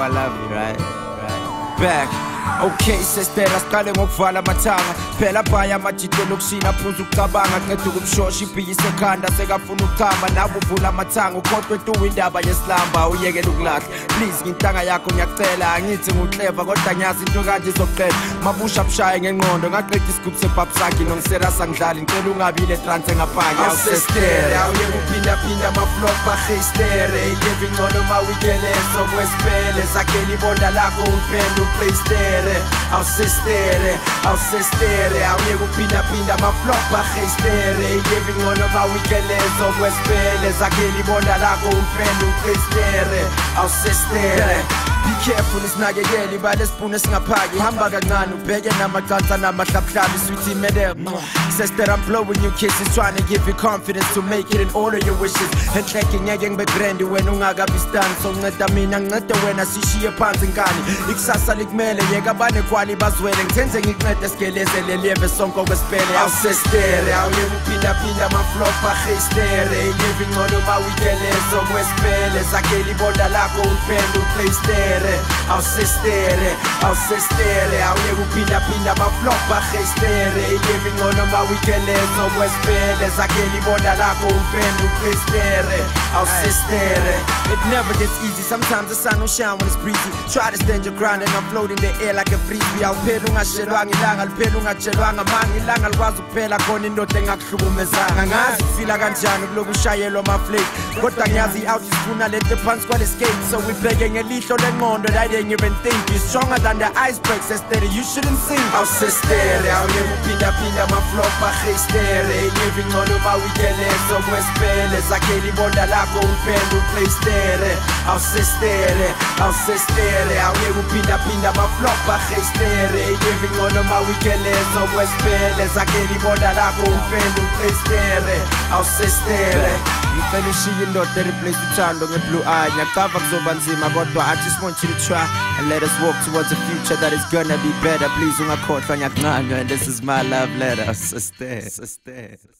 love you, right? Back. Okay, sister, asiqale ngokuvala amathanga phela bhaya amajito lokusina phuza ukucabanga qeda ukumshosha ibhiyise ekhanda sekafuna ukukhamba nawe uvula amathanga ukhohlwe tuwa indaba yesilamba uyekela ukulahla please ngintanga yakho ngiyacela angithi nguclever kodwa ngiyazi into kanje izokuqela mabusha bushaye ngengqondo ngaqeda isigubhu sebhabsaki nongiserasa ngidlala ngicela ungabi le trance ngaphaki awusestere awuyeke uphinda amaflop ahistere ileve ingcono mawikeleso kwesipele zakhela ibonda lakho upenda uplaystere awusestere awuyeke uphinda amaflop ahistere ileve ingcono mawikeleso kwesipele zakhela ibonda lakho upenda uplaystere awusestere. Be careful, isinakekeli balesipuni esingaphaki hamba kancane ubheke namacansa namahlabuhlabu sweetie madam sister, I'm blowing you kisses trying to give you confidence to make it in all of your wishes enhleke ngeke ngibe grand wena ungakabi stand so nceda mina ngincede wena sishiye phansi ngani ikusasa likumele yeka banekwali bazwele ngithenze ngikuncede sigelezele liyeve sonke kwesipele awusestere awuyeke uphinda amaflop ahistere ileve ingcono mawikeleso kwesipele zakhela ibonda lakho upenda uplaystere awusestere awuyeke uphinda amaflop ahistere ileve ingcono mawikeleso kwesipele zakhela ibonda lakho upenda uplaystere awusestere. It never gets easy, sometimes the sun don't shine when it's breezy. Try to stand your ground and I'm floating in the air like a frisbee. Awuphela ungashelwanga ilanga liphela ungatshelwanga manga ilanga likwazi ukuphela khona indoda engakuhlukumezanga ngazi ufila kanjani kuloku ushayelwa amaflake kodwa ngiyazi i-out isifuna lento phansi kwaleskate so wibheke ngelihlo lengqondo that ain't even think you're stronger than the iceberg sister you shouldn't sink awusestere awuyeke uphinda amaflop ahistere ileve ingcono mawikeleso kwesipele zakhela ibonda lakho upenda uplaystere awusestere awuyeke uphinda amaflop ahistere ileve ingcono mawikeleso kwesipele zakhela ibonda lakho upenda uplaystere awusestere. Ngicela ushiye indoda ereplace uthando nge-blue eye ngiyacava kuzoba nzima kodwa I just want you to try and let us walk towards a future that is gonna be better please ungakhohlwa ngiyakunqanywa and this is my love letter sister.